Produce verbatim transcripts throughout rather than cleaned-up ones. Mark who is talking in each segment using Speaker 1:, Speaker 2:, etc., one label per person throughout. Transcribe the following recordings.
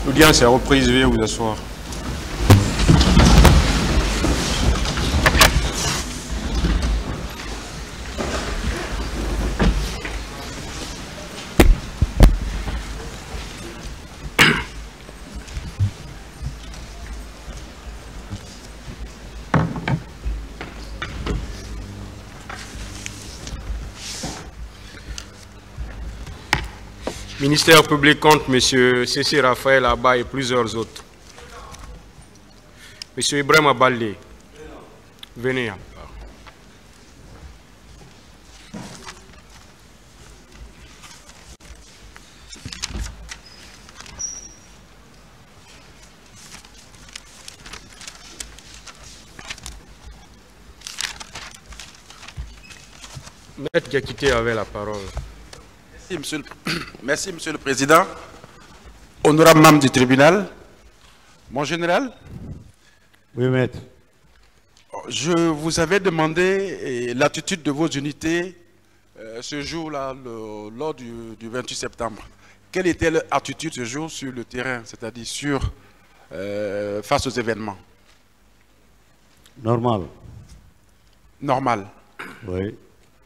Speaker 1: L'audience est reprise, veuillez vous asseoir. Ministère public contre M. Cécile Raphaël Abba et plusieurs autres. M. Ibrahim Abalé, venez. Maître Diakité avait la parole.
Speaker 2: Merci monsieur, le... Merci, Monsieur le Président. Honorable membre du tribunal, mon général.
Speaker 3: Oui, maître.
Speaker 2: Je vous avais demandé l'attitude de vos unités euh, ce jour-là, lors du, du vingt-huit septembre. Quelle était leur attitude ce jour sur le terrain, c'est-à-dire sur, euh, face aux événements?
Speaker 3: Normal.
Speaker 2: Normal.
Speaker 3: Oui.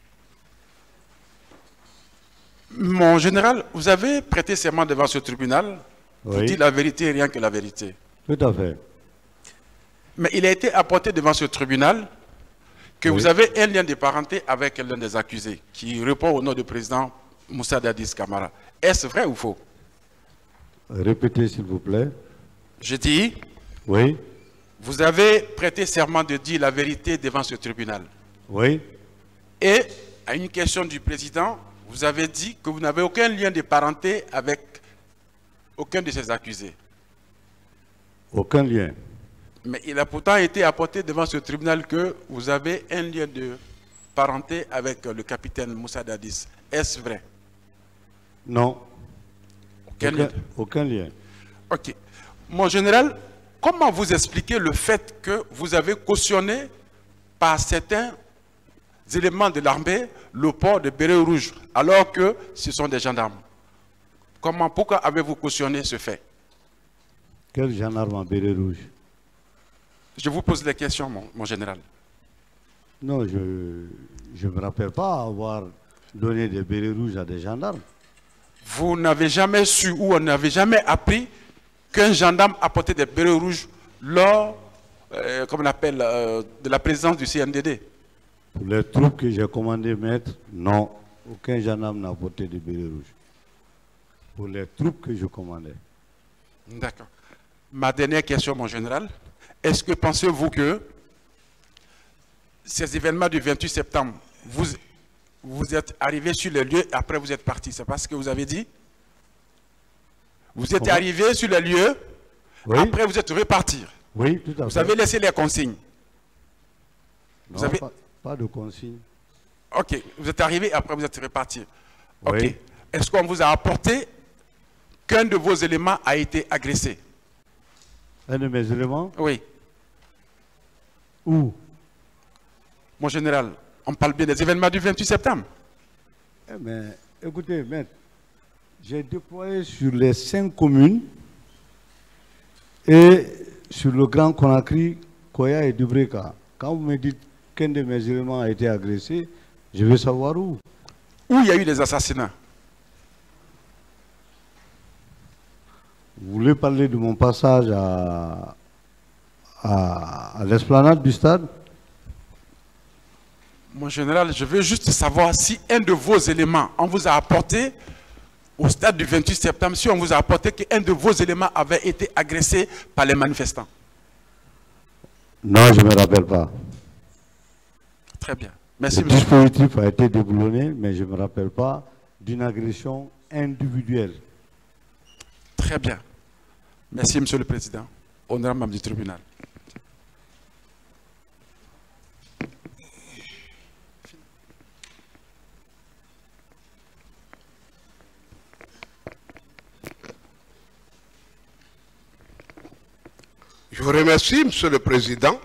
Speaker 2: Mon général, vous avez prêté serment devant ce tribunal.
Speaker 3: Oui.
Speaker 2: Vous dites la vérité et rien que la vérité.
Speaker 3: Tout à fait.
Speaker 2: Mais il a été apporté devant ce tribunal que oui. Vous avez un lien de parenté avec l'un des accusés qui répond au nom du président Moussa Dadis Camara. Est-ce vrai ou faux?
Speaker 3: Répétez s'il vous plaît.
Speaker 2: Je dis,
Speaker 3: oui.
Speaker 2: Vous avez prêté serment de dire la vérité devant ce tribunal.
Speaker 3: Oui.
Speaker 2: Et à une question du président, vous avez dit que vous n'avez aucun lien de parenté avec aucun de ces accusés.
Speaker 3: Aucun lien.
Speaker 2: Mais il a pourtant été apporté devant ce tribunal que vous avez un lien de parenté avec le capitaine Moussa Dadis. Est-ce vrai?
Speaker 3: Non.
Speaker 2: Aucun,
Speaker 3: aucun,
Speaker 2: lien.
Speaker 3: aucun lien.
Speaker 2: Ok. Mon général, comment vous expliquez le fait que vous avez cautionné par certains éléments de l'armée le port de béret rouge alors que ce sont des gendarmes? Comment, pourquoi avez-vous cautionné ce fait?
Speaker 3: Quel gendarme en béret rouge?
Speaker 2: Je vous pose les questions, mon, mon général.
Speaker 3: Non, je ne me rappelle pas avoir donné des bérets rouges à des gendarmes.
Speaker 2: Vous n'avez jamais su ou on n'avait jamais appris qu'un gendarme apportait des bérets rouges lors, euh, comme on appelle, euh, de la présence du C N D D?
Speaker 3: Pour les troupes que j'ai commandées mettre, non. Aucun gendarme n'a apporté de bérets rouges. Pour les troupes que je commandais.
Speaker 2: D'accord. Ma dernière question, mon général. Est-ce que pensez-vous que ces événements du vingt-huit septembre, vous, vous êtes arrivé sur les lieux et après vous êtes parti? C'est pas ce que vous avez dit? Vous êtes arrivé sur les lieux, oui. Après vous êtes reparti.
Speaker 3: Oui, tout à
Speaker 2: vous
Speaker 3: fait.
Speaker 2: Vous avez laissé les consignes?
Speaker 3: Non,
Speaker 2: vous avez...
Speaker 3: pas, pas de consignes.
Speaker 2: Ok, vous êtes arrivé et après vous êtes reparti. Ok.
Speaker 3: Oui.
Speaker 2: Est-ce qu'on vous a apporté qu'un de vos éléments a été agressé?
Speaker 3: Un de mes éléments?
Speaker 2: Oui.
Speaker 3: Où?
Speaker 2: Mon général, on parle bien des événements du vingt-huit septembre.
Speaker 3: Eh bien, écoutez, maître, j'ai déployé sur les cinq communes et sur le Grand Conakry, Koya et Dubreka. Quand vous me dites qu'un de mes éléments a été agressé, je veux savoir où.
Speaker 2: Où il y a eu des assassinats?
Speaker 3: Vous voulez parler de mon passage à, à, à l'esplanade du stade?
Speaker 2: Mon général, je veux juste savoir si un de vos éléments, on vous a apporté au stade du vingt-huit septembre, si on vous a apporté qu'un de vos éléments avait été agressé par les manifestants.
Speaker 3: Non, je ne me rappelle pas.
Speaker 2: Très bien. Merci,
Speaker 3: Le
Speaker 2: monsieur.
Speaker 3: dispositif a été déboulonné, mais je ne me rappelle pas d'une agression individuelle.
Speaker 2: Très bien. Merci, Monsieur le Président. Honorable membre du tribunal.
Speaker 4: Je vous remercie, Monsieur le Président.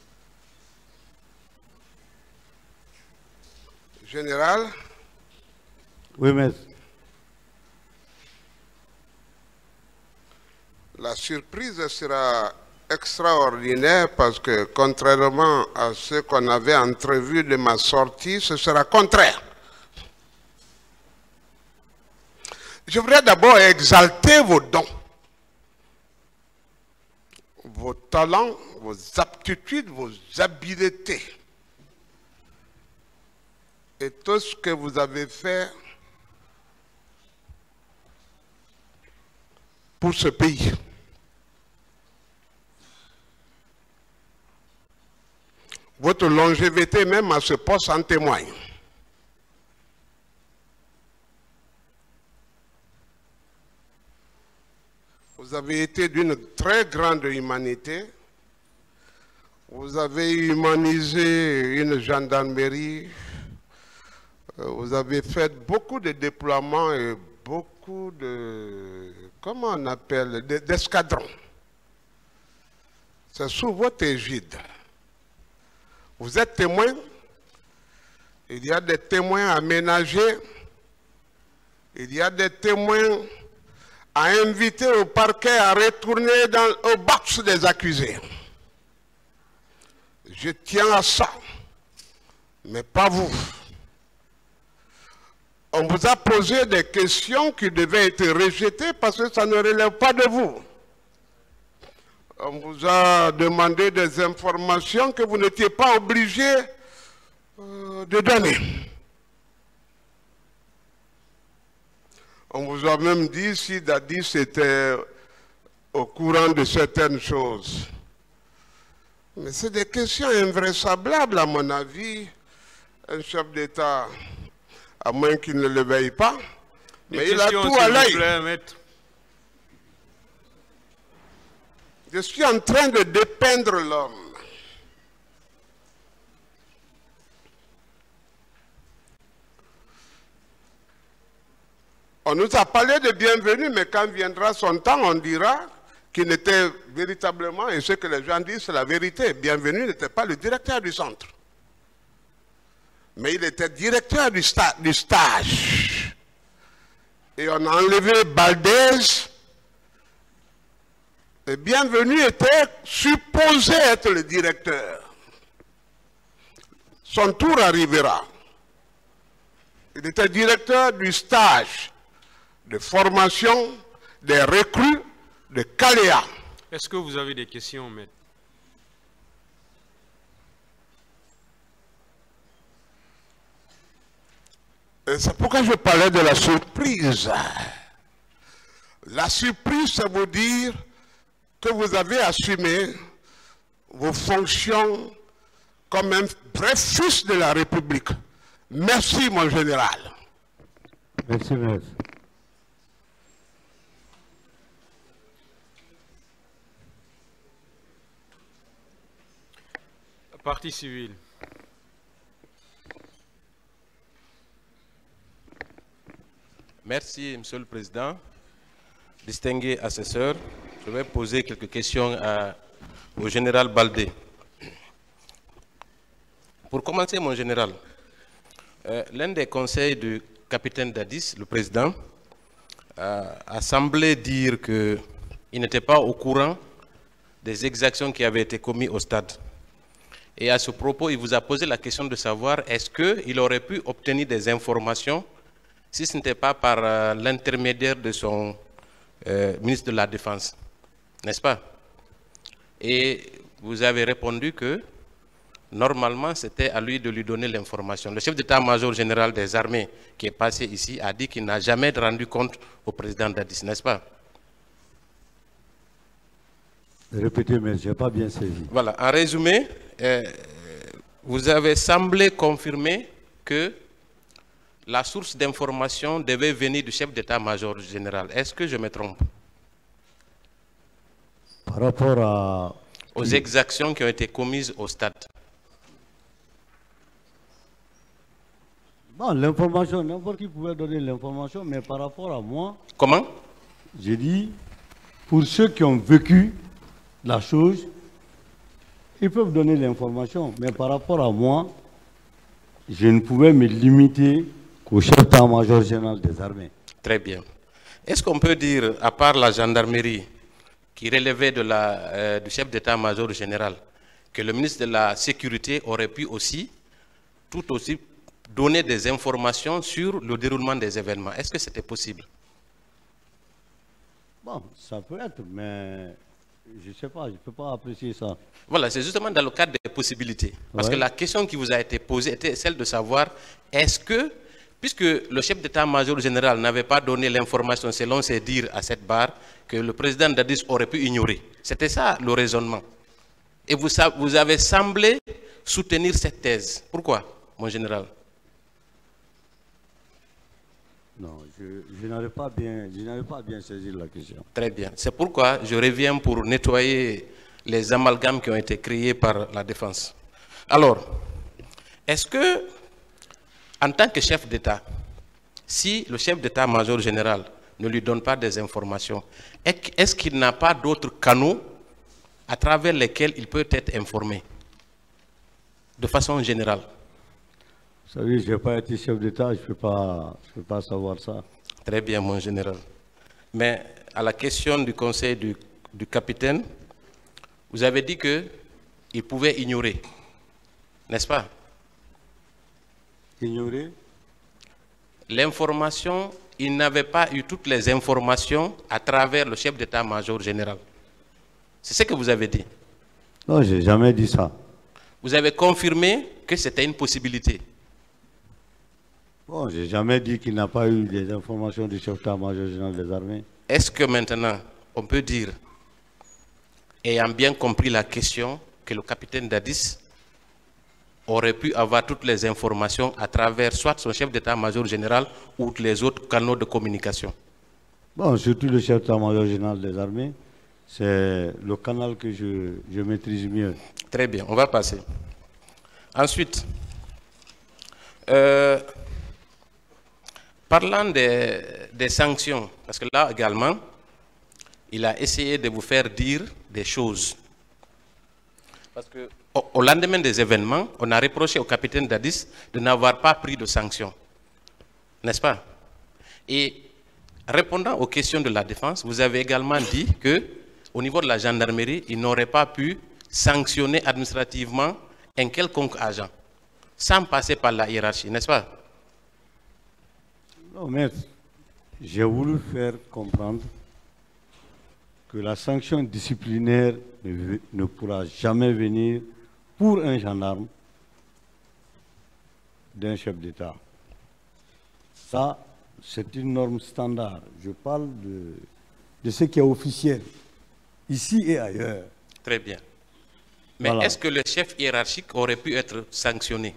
Speaker 4: Général.
Speaker 3: Oui, maître.
Speaker 4: surprise sera extraordinaire parce que contrairement à ce qu'on avait entrevu de ma sortie, ce sera contraire. Je voudrais d'abord exalter vos dons, vos talents, vos aptitudes, vos habiletés et tout ce que vous avez fait pour ce pays. Votre longévité même à ce poste en témoigne. Vous avez été d'une très grande humanité. Vous avez humanisé une gendarmerie. Vous avez fait beaucoup de déploiements et beaucoup de, comment on appelle, d'escadrons. C'est sous votre égide. Vous êtes témoin. Il y a des témoins aménagés. Il y a des témoins à inviter au parquet à retourner dans, au box des accusés. Je tiens à ça, mais pas vous. On vous a posé des questions qui devaient être rejetées parce que ça ne relève pas de vous. On vous a demandé des informations que vous n'étiez pas obligé euh, de donner. On vous a même dit si Dadis était au courant de certaines choses. Mais c'est des questions invraisemblables à mon avis. Un chef d'État, à moins qu'il ne le veille pas,
Speaker 1: des
Speaker 4: mais il a tout à l'œil. Je suis en train de dépeindre l'homme. On nous a parlé de bienvenue, mais quand viendra son temps, on dira qu'il n'était véritablement, et ce que les gens disent, c'est la vérité. Bienvenue n'était pas le directeur du centre. Mais il était directeur du, sta du stage. Et on a enlevé Baldès. Et Bienvenu était supposé être le directeur. Son tour arrivera. Il était directeur du stage de formation des recrues de Caléa.
Speaker 1: Est-ce que vous avez des questions, maître?
Speaker 4: C'est pourquoi je parlais de la surprise. La surprise, ça veut dire que vous avez assumé vos fonctions comme un vrai fils de la République. Merci, mon général.
Speaker 3: Merci, maître.
Speaker 1: Partie civile.
Speaker 5: Merci, Monsieur le Président. Distingué assesseur, je vais poser quelques questions à, au général Baldé. Pour commencer, mon général, euh, l'un des conseils du capitaine Dadis, le président, euh, a semblé dire qu'il n'était pas au courant des exactions qui avaient été commises au stade. Et à ce propos, il vous a posé la question de savoir est-ce qu'il aurait pu obtenir des informations si ce n'était pas par euh, l'intermédiaire de son euh, ministre de la Défense, n'est-ce pas? Et vous avez répondu que normalement c'était à lui de lui donner l'information. Le chef d'état-major général des armées qui est passé ici a dit qu'il n'a jamais rendu compte au président Dadis, n'est-ce pas?
Speaker 3: Répétez, mais je n'ai pas bien saisi.
Speaker 5: Voilà, en résumé, euh, vous avez semblé confirmer que la source d'information devait venir du chef d'état-major général. Est-ce que je me trompe?
Speaker 3: Par rapport à...
Speaker 5: aux exactions qui ont été commises au stade.
Speaker 3: Bon, l'information, n'importe qui pouvait donner l'information, mais par rapport à moi...
Speaker 5: Comment?
Speaker 3: J'ai dit, pour ceux qui ont vécu la chose, ils peuvent donner l'information, mais par rapport à moi, je ne pouvais me limiter qu'au chef d'état-major général des armées.
Speaker 5: Très bien. Est-ce qu'on peut dire, à part la gendarmerie, qui relevait de la, euh, du chef d'état-major général, que le ministre de la Sécurité aurait pu aussi, tout aussi, donner des informations sur le déroulement des événements. Est-ce que c'était possible?
Speaker 3: Bon, ça peut être, mais je ne sais pas, je ne peux pas apprécier ça.
Speaker 5: Voilà, c'est justement dans le cadre des possibilités. Parce
Speaker 3: Ouais.
Speaker 5: que la question qui vous a été posée était celle de savoir, est-ce que, puisque le chef d'état-major général n'avait pas donné l'information selon ses dires à cette barre, que le président Dadis aurait pu ignorer. C'était ça le raisonnement. Et vous, vous avez semblé soutenir cette thèse. Pourquoi, mon général?
Speaker 3: Non, je, je n'avais pas bien, je n'avais pas bien saisi la question.
Speaker 5: Très bien. C'est pourquoi je reviens pour nettoyer les amalgames qui ont été créés par la défense. Alors, est-ce que, en tant que chef d'État, si le chef d'état-major général ne lui donne pas des informations, est-ce qu'il n'a pas d'autres canaux à travers lesquels il peut être informé, de façon générale?
Speaker 3: Vous savez, je n'ai pas été chef d'État, je ne peux pas, je peux pas savoir ça.
Speaker 5: Très bien, mon général. Mais à la question du conseil du, du capitaine, vous avez dit qu'il pouvait ignorer, n'est-ce pas?
Speaker 3: Ignorer?
Speaker 5: L'information, il n'avait pas eu toutes les informations à travers le chef d'état-major général. C'est ce que vous avez dit.
Speaker 3: Non, je n'ai jamais dit ça.
Speaker 5: Vous avez confirmé que c'était une possibilité.
Speaker 3: Bon, je n'ai jamais dit qu'il n'a pas eu des informations du chef d'état-major général des armées.
Speaker 5: Est-ce que maintenant, on peut dire, ayant bien compris la question, que le capitaine Dadis aurait pu avoir toutes les informations à travers soit son chef d'état-major général ou les autres canaux de communication?
Speaker 3: Bon, surtout le chef d'état-major général des armées, c'est le canal que je, je maîtrise mieux.
Speaker 5: Très bien, on va passer. Ensuite, euh, parlant des, des sanctions, parce que là également, il a essayé de vous faire dire des choses. Parce que au, au lendemain des événements, on a reproché au capitaine Dadis de n'avoir pas pris de sanctions. N'est-ce pas? Et répondant aux questions de la défense, vous avez également dit que au niveau de la gendarmerie, il n'aurait pas pu sanctionner administrativement un quelconque agent, sans passer par la hiérarchie, n'est-ce pas?
Speaker 3: Non, maître, j'ai voulu faire comprendre que la sanction disciplinaire ne, ne pourra jamais venir pour un gendarme d'un chef d'État. Ça, c'est une norme standard. Je parle de, de ce qui est officiel, ici et ailleurs.
Speaker 5: Très bien. Mais voilà. Est-ce que le chef hiérarchique aurait pu être sanctionné?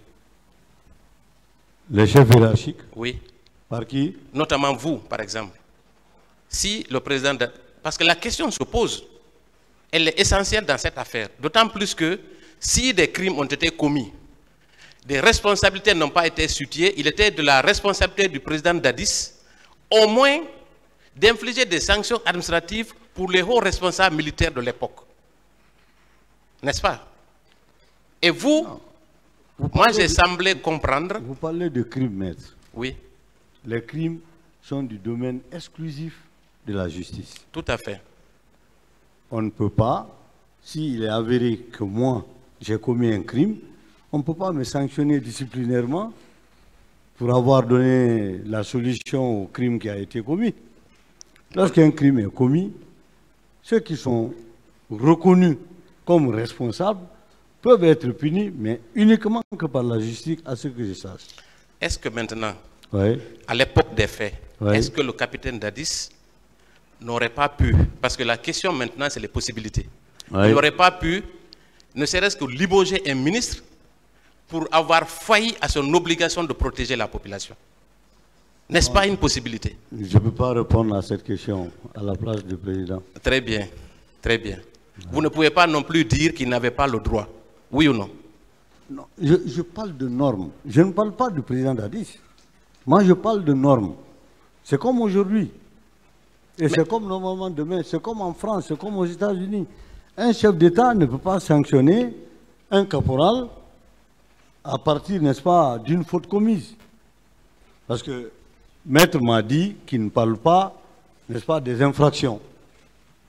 Speaker 3: Le chef hiérarchique?
Speaker 5: Oui.
Speaker 3: Par qui?
Speaker 5: Notamment vous, par exemple. Si le président... De... Parce que la question se pose. Elle est essentielle dans cette affaire. D'autant plus que si des crimes ont été commis, des responsabilités n'ont pas été situées, il était de la responsabilité du président Dadis, au moins d'infliger des sanctions administratives pour les hauts responsables militaires de l'époque. N'est-ce pas? Et vous, vous moi j'ai semblé comprendre...
Speaker 3: Vous parlez de crimes, maître.
Speaker 5: Oui.
Speaker 3: Les crimes sont du domaine exclusif de la justice.
Speaker 5: Tout à fait.
Speaker 3: On ne peut pas, s'il est avéré que moi, j'ai commis un crime, on ne peut pas me sanctionner disciplinairement pour avoir donné la solution au crime qui a été commis. Lorsqu'un crime est commis, ceux qui sont reconnus comme responsables peuvent être punis, mais uniquement que par la justice, à ce que je sache.
Speaker 5: Est-ce que maintenant,
Speaker 3: oui.
Speaker 5: à l'époque des faits, oui. Est-ce que le capitaine Dadis n'aurait pas pu, parce que la question maintenant c'est les possibilités, oui. Il n'aurait pas pu, ne serait-ce que limoger un ministre pour avoir failli à son obligation de protéger la population? N'est-ce pas une possibilité? Je
Speaker 3: ne peux pas répondre à cette question à la place du président.
Speaker 5: Très bien, très bien. Oui. Vous ne pouvez pas non plus dire qu'il n'avait pas le droit, oui ou non?
Speaker 3: Non, je, je parle de normes. Je ne parle pas du président Dadis. Moi, je parle de normes. C'est comme aujourd'hui. Et c'est comme normalement demain. C'est comme en France, c'est comme aux États-Unis. Un chef d'État ne peut pas sanctionner un caporal à partir, n'est-ce pas, d'une faute commise. Parce que Maître m'a dit qu'il ne parle pas, n'est-ce pas, des infractions.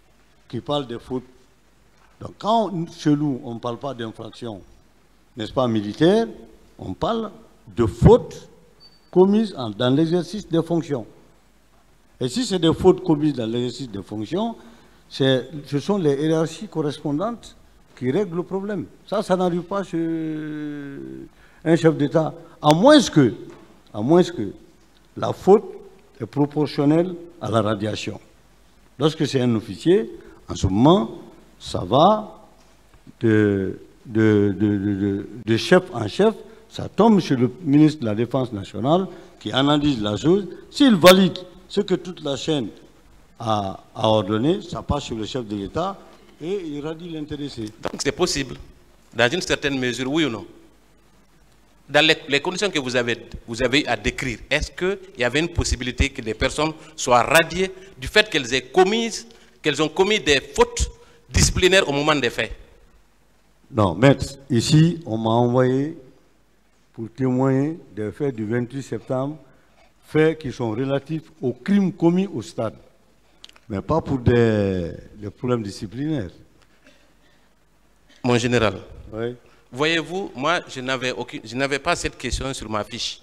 Speaker 3: qui parle des fautes. Donc quand chez nous, on ne parle pas d'infraction, n'est-ce pas, militaire, on parle de fautes commises en, dans l'exercice des fonctions. Et si c'est des fautes commises dans l'exercice des fonctions, ce sont les hiérarchies correspondantes qui règlent le problème. Ça, ça n'arrive pas chez un chef d'État, à moins que, à moins que la faute est proportionnelle à la radiation. Lorsque c'est un officier, en ce moment, ça va de, de, de, de, de chef en chef, ça tombe chez le ministre de la Défense nationale qui analyse la chose. S'il valide ce que toute la chaîne a, a ordonné, ça passe sur le chef de l'État et il radie l'intéressé.
Speaker 5: Donc c'est possible, dans une certaine mesure, oui ou non? Dans les, les conditions que vous avez, vous avez à décrire, est-ce qu'il y avait une possibilité que des personnes soient radiées du fait qu'elles aient commis, qu'elles ont commis des fautes disciplinaires au moment des faits?
Speaker 3: Non, maître, ici, on m'a envoyé pour témoigner des faits du vingt-huit septembre, faits qui sont relatifs aux crimes commis au stade, mais pas pour des, des problèmes disciplinaires.
Speaker 5: Mon général,
Speaker 3: Oui.
Speaker 5: voyez-vous, moi, je n'avais aucune, je n'avais pas cette question sur ma fiche.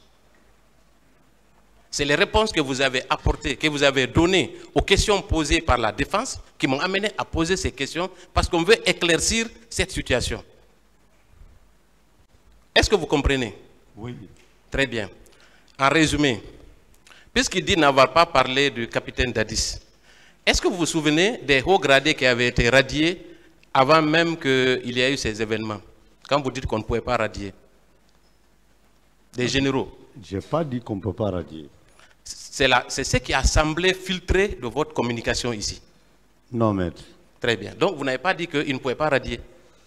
Speaker 5: C'est les réponses que vous avez apportées, que vous avez données aux questions posées par la défense qui m'ont amené à poser ces questions parce qu'on veut éclaircir cette situation. Est-ce que vous comprenez?
Speaker 3: Oui.
Speaker 5: Très bien. En résumé, puisqu'il dit n'avoir pas parlé du capitaine Dadis, est-ce que vous vous souvenez des hauts gradés qui avaient été radiés avant même qu'il y ait eu ces événements? Quand vous dites qu'on ne pouvait pas radier. Des généraux.
Speaker 3: Je n'ai pas dit qu'on ne peut pas radier.
Speaker 5: C'est ce qui a semblé filtrer de votre communication ici.
Speaker 3: Non, maître.
Speaker 5: Très bien. Donc, vous n'avez pas dit qu'il ne pouvait pas radier.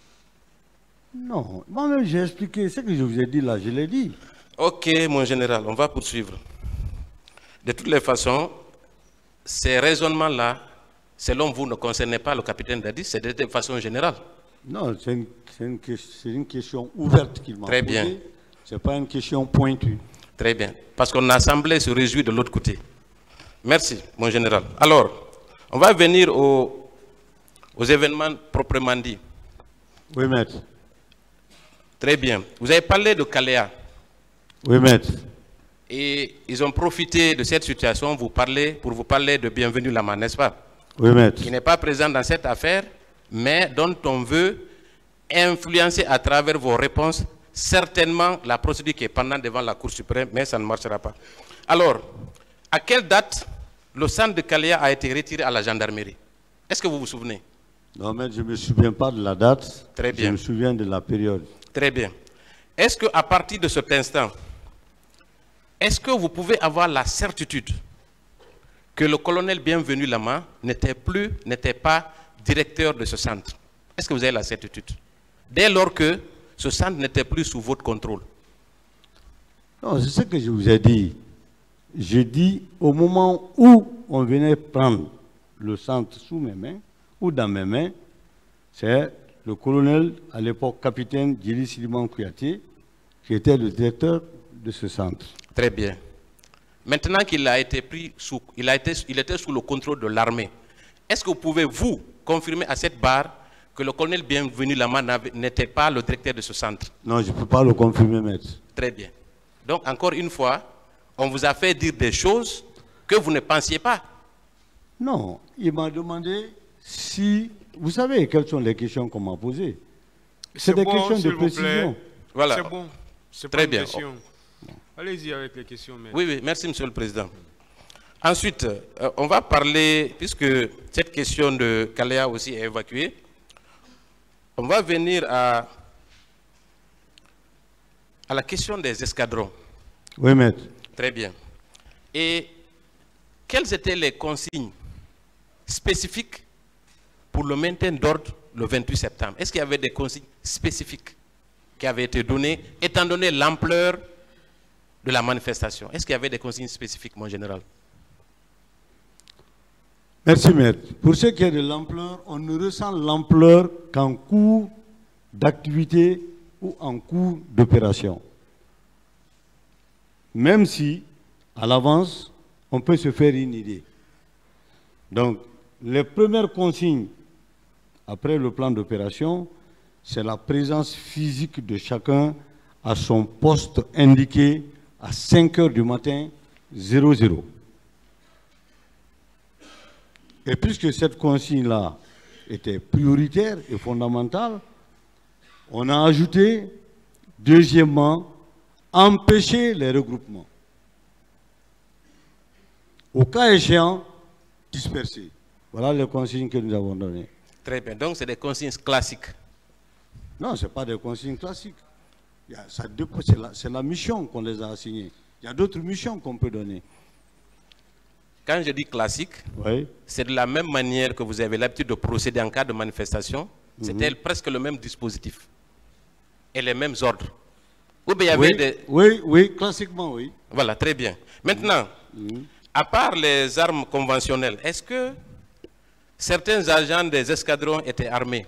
Speaker 3: Non. Moi-même, j'ai expliqué. Ce que je vous ai dit là, je l'ai dit.
Speaker 5: Ok, mon général, on va poursuivre. De toutes les façons, ces raisonnements-là, selon vous, ne concernaient pas le capitaine Dadis, c'est de façon générale.
Speaker 3: Non, c'est une, une, une question ouverte qu'il m'a posée.
Speaker 5: Très bien.
Speaker 3: Ce n'est pas une question pointue.
Speaker 5: Très bien. Parce qu'on a semblé se réjouir de l'autre côté. Merci, mon général. Alors, on va venir aux, aux événements proprement dits.
Speaker 3: Oui, maître.
Speaker 5: Très bien. Vous avez parlé de Kaléa.
Speaker 3: Oui, maître.
Speaker 5: Et ils ont profité de cette situation vous parler, pour vous parler de Bienvenue Lama, n'est-ce pas?
Speaker 3: Oui, maître.
Speaker 5: Qui n'est pas présent dans cette affaire, mais dont on veut influencer à travers vos réponses certainement la procédure qui est pendante devant la Cour suprême, mais ça ne marchera pas. Alors, à quelle date le centre de Kaléa a été retiré à la gendarmerie? Est-ce que vous vous souvenez?
Speaker 3: Non, maître, je ne me souviens pas de la date.
Speaker 5: Très bien.
Speaker 3: Je me souviens de la période.
Speaker 5: Très bien. Est-ce qu'à partir de cet instant, est-ce que vous pouvez avoir la certitude que le colonel Bienvenu Lama n'était plus, n'était pas directeur de ce centre? Est-ce que vous avez la certitude? Dès lors que ce centre n'était plus sous votre contrôle.
Speaker 3: Non, c'est ce que je vous ai dit. Je dis au moment où on venait prendre le centre sous mes mains, ou dans mes mains, c'est le colonel, à l'époque capitaine Djili Siliman Kouyaté, qui était le directeur de ce centre.
Speaker 5: Très bien. Maintenant qu'il a été pris sous, il, a été, il était sous le contrôle de l'armée, est-ce que vous pouvez, vous, confirmer à cette barre que le colonel Bienvenu Lama n'était pas le directeur de ce centre?
Speaker 3: Non, je ne peux pas le confirmer, maître.
Speaker 5: Très bien. Donc, encore une fois, on vous a fait dire des choses que vous ne pensiez pas.
Speaker 3: Non, il m'a demandé si... Vous savez quelles sont les questions qu'on m'a posées? C'est des
Speaker 1: bon,
Speaker 3: questions de
Speaker 1: s'il vous plaît.
Speaker 3: précision.
Speaker 5: Voilà.
Speaker 1: C'est bon. C'est
Speaker 5: Très
Speaker 1: pas une
Speaker 5: bien.
Speaker 1: question. Allez-y avec les questions. Maître.
Speaker 5: Oui, oui, merci, Monsieur le Président. Ensuite, euh, on va parler, puisque cette question de Kaléa aussi est évacuée, on va venir à, à la question des escadrons.
Speaker 3: Oui, maître.
Speaker 5: Très bien. Et quelles étaient les consignes spécifiques pour le maintien d'ordre le vingt-huit septembre? Est-ce qu'il y avait des consignes spécifiques qui avaient été données, étant donné l'ampleur de la manifestation? Est-ce qu'il y avait des consignes spécifiques, mon général?
Speaker 3: Merci, maître. Pour ce qui est de l'ampleur, on ne ressent l'ampleur qu'en cours d'activité ou en cours d'opération. Même si, à l'avance, on peut se faire une idée. Donc, les premières consignes après le plan d'opération, c'est la présence physique de chacun à son poste indiqué à cinq heures du matin, zéro zéro. Et puisque cette consigne-là était prioritaire et fondamentale, on a ajouté, deuxièmement, empêcher les regroupements. Au cas échéant, disperser. Voilà les consignes que nous avons données.
Speaker 5: Très bien. Donc, c'est des consignes classiques.
Speaker 3: Non, ce n'est pas des consignes classiques. C'est la, la mission qu'on les a assignées. Il y a d'autres missions qu'on peut donner.
Speaker 5: Quand je dis classique, oui, c'est de la même manière que vous avez l'habitude de procéder en cas de manifestation. Mm-hmm. C'était presque le même dispositif et les mêmes ordres. Ou bien il y avait
Speaker 3: oui,
Speaker 5: des...
Speaker 3: oui, oui, classiquement, oui.
Speaker 5: Voilà, très bien. Maintenant, mm-hmm. à part les armes conventionnelles, est-ce que certains agents des escadrons étaient armés?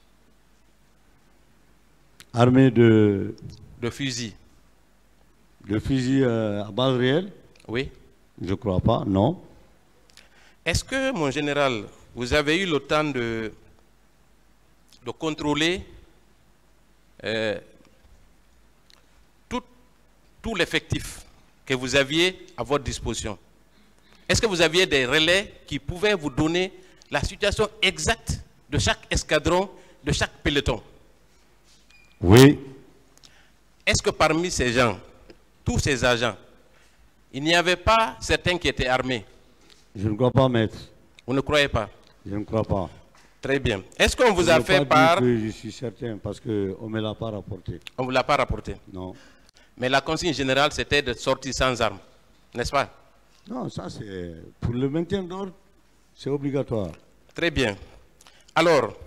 Speaker 3: Armés de...
Speaker 5: De fusils.
Speaker 3: De fusils euh, à balles réelles?
Speaker 5: Oui.
Speaker 3: Je ne crois pas, non.
Speaker 5: Est-ce que, mon général, vous avez eu le temps de, de contrôler euh, tout, tout l'effectif que vous aviez à votre disposition? Est-ce que vous aviez des relais qui pouvaient vous donner la situation exacte de chaque escadron, de chaque peloton?
Speaker 3: Oui.
Speaker 5: Est-ce que parmi ces gens, tous ces agents, il n'y avait pas certains qui étaient armés?
Speaker 3: Je ne crois pas, maître.
Speaker 5: Vous ne croyez pas?
Speaker 3: Je ne crois pas.
Speaker 5: Très bien. Est-ce qu'on vous
Speaker 3: je
Speaker 5: a fait
Speaker 3: pas
Speaker 5: part...
Speaker 3: Que je suis certain, parce qu'on ne me l'a pas rapporté.
Speaker 5: On ne vous l'a pas rapporté?
Speaker 3: Non.
Speaker 5: Mais la consigne générale, c'était de sortir sans armes, n'est-ce pas?
Speaker 3: Non, ça c'est... Pour le maintien d'ordre, c'est obligatoire.
Speaker 5: Très bien. Alors,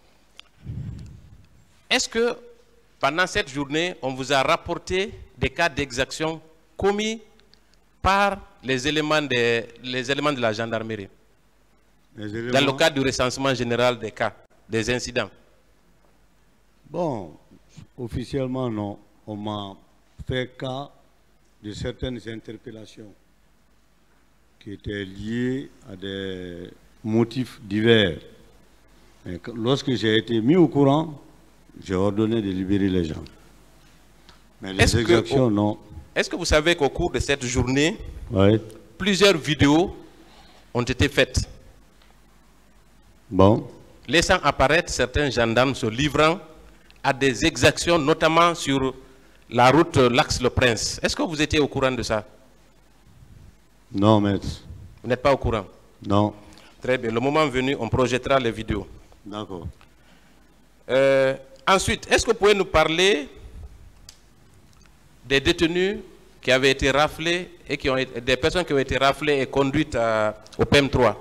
Speaker 5: est-ce que pendant cette journée, on vous a rapporté des cas d'exaction commis par les éléments de, les éléments de la gendarmerie, éléments... dans le cadre du recensement général des cas, des incidents?
Speaker 3: Bon, officiellement non. On m'a fait cas de certaines interpellations qui étaient liées à des motifs divers. Et lorsque j'ai été mis au courant, j'ai ordonné de libérer les gens. Mais les exactions,
Speaker 5: que,
Speaker 3: non.
Speaker 5: Est-ce que vous savez qu'au cours de cette journée,
Speaker 3: oui,
Speaker 5: plusieurs vidéos ont été faites?
Speaker 3: Bon.
Speaker 5: Laissant apparaître certains gendarmes se livrant à des exactions, notamment sur la route Lax-le-Prince. Est-ce que vous étiez au courant de ça?
Speaker 3: Non, maître.
Speaker 5: Vous n'êtes pas au courant?
Speaker 3: Non.
Speaker 5: Très bien. Le moment venu, on projettera les vidéos.
Speaker 3: D'accord.
Speaker 5: Euh, ensuite, est-ce que vous pouvez nous parler des détenus qui avaient été raflés et qui ont été, des personnes qui ont été raflées et conduites à, au P M trois?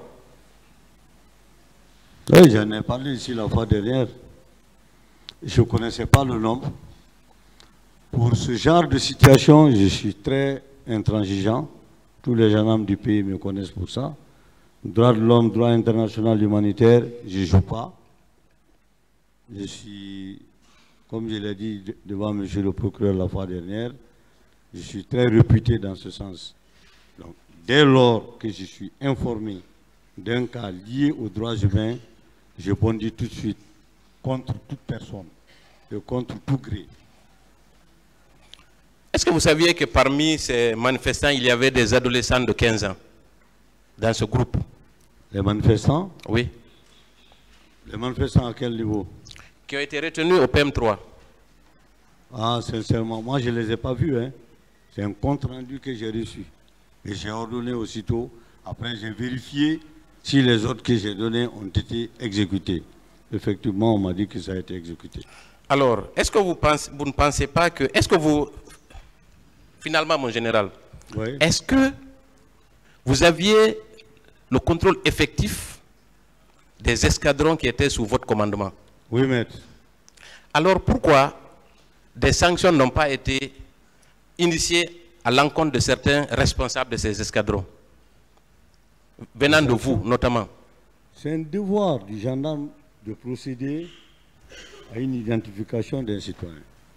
Speaker 3: Oui, j'en ai parlé ici la fois dernière. Je ne connaissais pas le nom. Pour ce genre de situation, je suis très intransigeant. Tous les gendarmes du pays me connaissent pour ça. Droit de l'homme, droit international humanitaire, je ne joue pas. Je suis, comme je l'ai dit devant monsieur le procureur la fois dernière, je suis très réputé dans ce sens. Donc, dès lors que je suis informé d'un cas lié aux droits humains, je bondis tout de suite contre toute personne et contre tout gré.
Speaker 5: Est-ce que vous saviez que parmi ces manifestants, il y avait des adolescents de quinze ans dans ce groupe?
Speaker 3: Les manifestants?
Speaker 5: Oui.
Speaker 3: Les manifestants à quel niveau?
Speaker 5: Qui ont été retenus au P M trois.
Speaker 3: Ah, sincèrement, moi je ne les ai pas vus. Hein. C'est un compte rendu que j'ai reçu. Et j'ai ordonné aussitôt. Après, j'ai vérifié si les autres que j'ai donnés ont été exécutés. Effectivement, on m'a dit que ça a été exécuté.
Speaker 5: Alors, est-ce que vous, pensez, vous ne pensez pas que... Est-ce que vous... Finalement, mon général, oui, est-ce que vous aviez le contrôle effectif des escadrons qui étaient sous votre commandement?
Speaker 3: Oui, maître.
Speaker 5: Alors, pourquoi des sanctions n'ont pas été initiées à l'encontre de certains responsables de ces escadrons, venant de vous, notamment? C'est
Speaker 3: un devoir du gendarme de procéder à une identification d'un citoyen,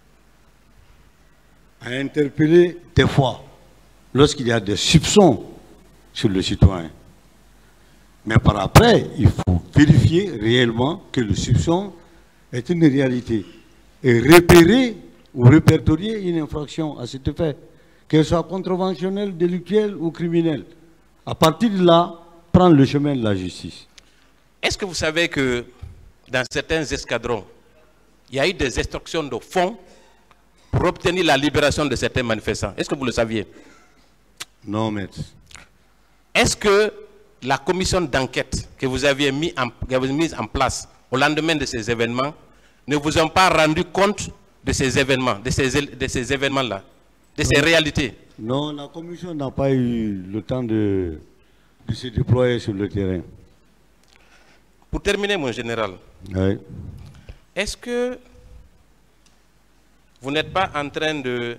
Speaker 3: à interpeller des fois lorsqu'il y a des soupçons sur le citoyen. Mais par après, il faut vérifier réellement que le soupçon est une réalité et repérer ou répertorier une infraction à cet effet, qu'elle soit contraventionnelle, délictuelle ou criminelle. À partir de là, prendre le chemin de la justice.
Speaker 5: Est-ce que vous savez que dans certains escadrons, il y a eu des extorsions de fonds pour obtenir la libération de certains manifestants? Est-ce que vous le saviez?
Speaker 3: Non, maître.
Speaker 5: Est-ce que la commission d'enquête que vous aviez mis en, que vous avez mise en place au lendemain de ces événements ne vous ont pas rendu compte de ces événements, de ces, de ces événements-là, de ces réalités?
Speaker 3: Non, la commission n'a pas eu le temps de, de se déployer sur le terrain.
Speaker 5: Pour terminer, mon général,
Speaker 3: Oui.
Speaker 5: est-ce que vous n'êtes pas en train de,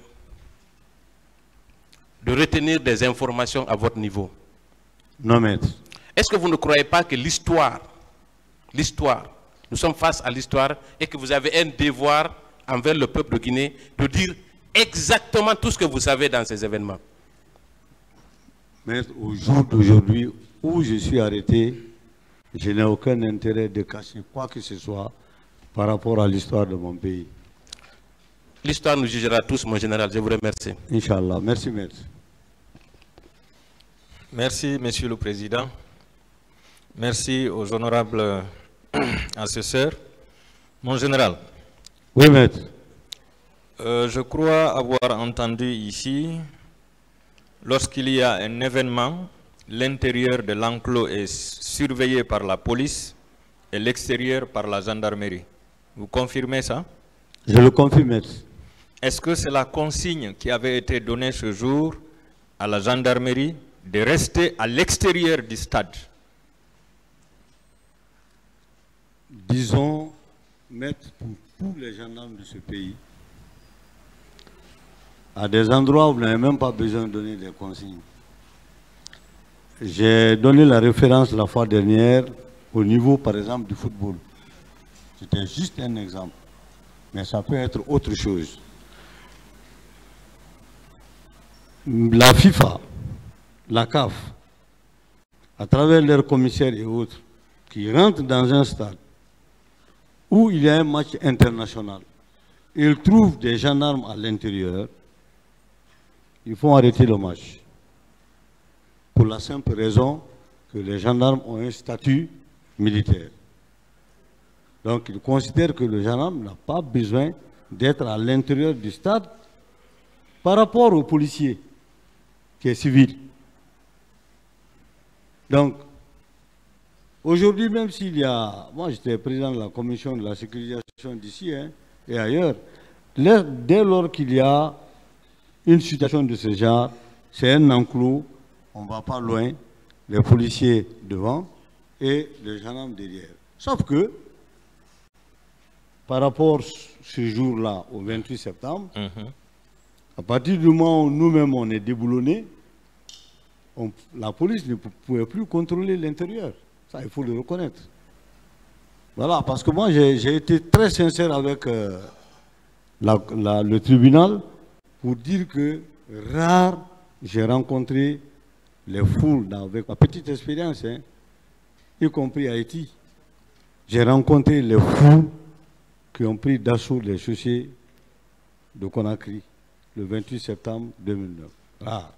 Speaker 5: de retenir des informations à votre niveau?
Speaker 3: Non, maître.
Speaker 5: Est-ce que vous ne croyez pas que l'histoire, l'histoire, nous sommes face à l'histoire et que vous avez un devoir envers le peuple de Guinée de dire exactement tout ce que vous savez dans ces événements?
Speaker 3: Maître, au jour d'aujourd'hui où je suis arrêté, je n'ai aucun intérêt de cacher quoi que ce soit par rapport à l'histoire de mon pays.
Speaker 5: L'histoire nous jugera tous, mon général. Je vous remercie.
Speaker 3: Inch'Allah. Merci, maître.
Speaker 6: Merci, Monsieur le Président. Merci aux honorables assesseurs. Mon général.
Speaker 3: Oui, maître.
Speaker 6: Euh, je crois avoir entendu ici, lorsqu'il y a un événement, l'intérieur de l'enclos est surveillé par la police et l'extérieur par la gendarmerie. Vous confirmez ça?
Speaker 3: Je le confirme, maître.
Speaker 6: Est-ce que c'est la consigne qui avait été donnée ce jour à la gendarmerie de rester à l'extérieur du stade?
Speaker 3: Disons, maître, pour tous les gendarmes de ce pays, à des endroits où vous n'avez même pas besoin de donner des consignes. J'ai donné la référence la fois dernière au niveau, par exemple, du football. C'était juste un exemple. Mais ça peut être autre chose. La FIFA, la C A F, à travers leurs commissaires et autres, qui rentrent dans un stade où il y a un match international, ils trouvent des gendarmes à l'intérieur, ils font arrêter le match. Pour la simple raison que les gendarmes ont un statut militaire. Donc ils considèrent que le gendarme n'a pas besoin d'être à l'intérieur du stade par rapport au policier qui est civil. Donc, aujourd'hui, même s'il y a... Moi, j'étais président de la commission de la sécurisation d'ici hein, et ailleurs. Dès lors qu'il y a une situation de ce genre, c'est un enclos, on ne va pas loin, les policiers devant et les gendarmes derrière. Sauf que, par rapport ce jour-là, au vingt-huit septembre, mm-hmm. à partir du moment où nous-mêmes on est déboulonnés, on, la police ne pouvait plus contrôler l'intérieur. Ça, il faut le reconnaître. Voilà, parce que moi, j'ai été très sincère avec euh, la, la, le tribunal pour dire que rare, j'ai rencontré les foules avec ma petite expérience, hein, y compris à Haïti. J'ai rencontré les foules qui ont pris d'assaut les chaussées de Conakry le vingt-huit septembre deux mille neuf. Rare.